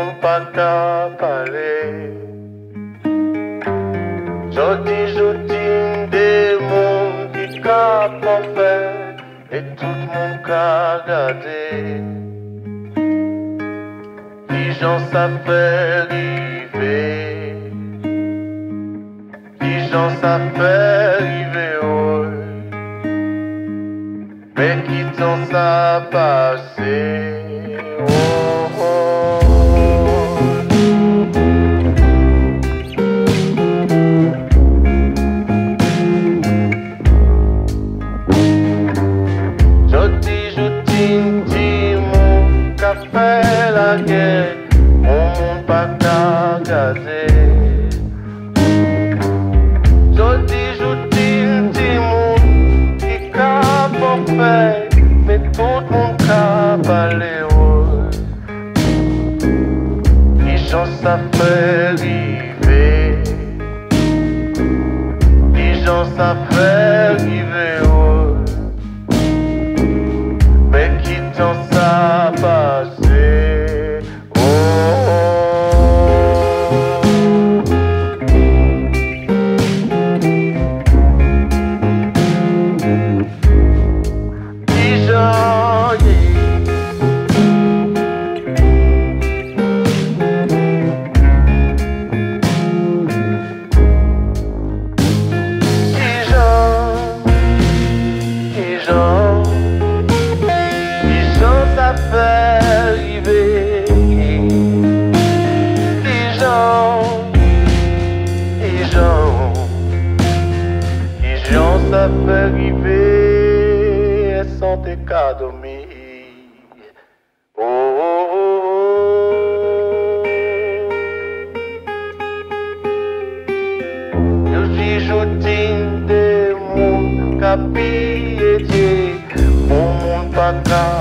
moun pa ka pale. Jodi de moun ki ka pa fe, et tout moun ka gade. Ki jan sa fe rive, ki jan sa fe rive oy. Mais qui t'en ça passé, oh, oh, oh. Jodi, mon café la guerre, mon monde pas qu'à gazer. Jodi, mon qui qu'a pas fait, mais tout mon cas baléo. Qui chance ça fait river, qui chance ça fait river, mais qui t'en ça passé. Ça fait arriver sans tes cas dormir. Oh, oh, oh, oh. Je suis joutine de mon capi et mon monde pas